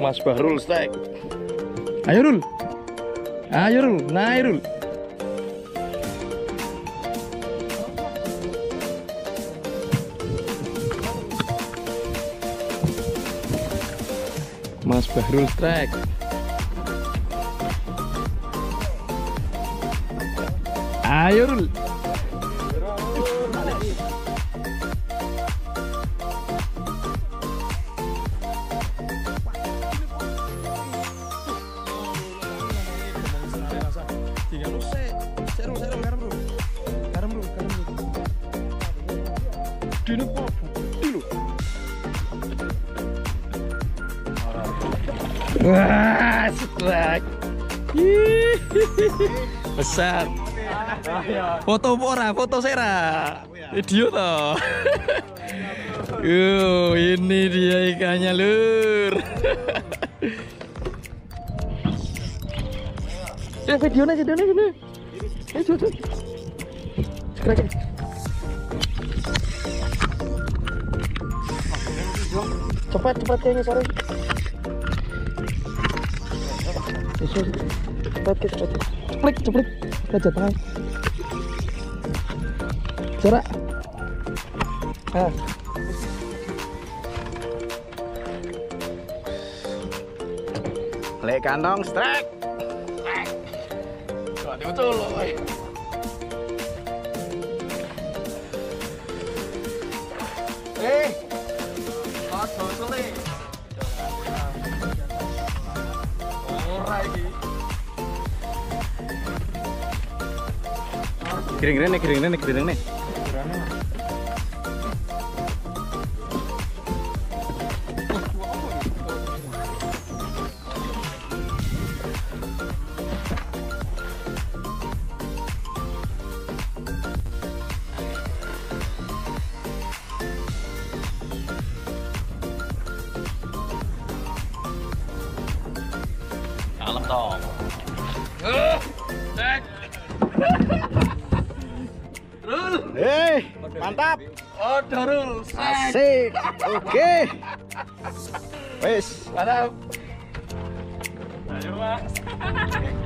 Mas Bahrul strike. Ayo Rul. Ayo Rul, naik Rul. Mas Bahrul strike. Ayo Rul. Wah, strike. Besar. Foto pora, foto sera. Video toh. Ini dia ikannya, Lur. Videonya sini. Coba. Strike. Cepat kayaknya sore. Ceplik aja tangan. Jarak. Lek kantong strike. Wah, betul loh. Kiring nih. Kalem dong. Rul. Mantap. Oh, Rul. Asik. Oke. Wes. Mantap. Ayo, Mas.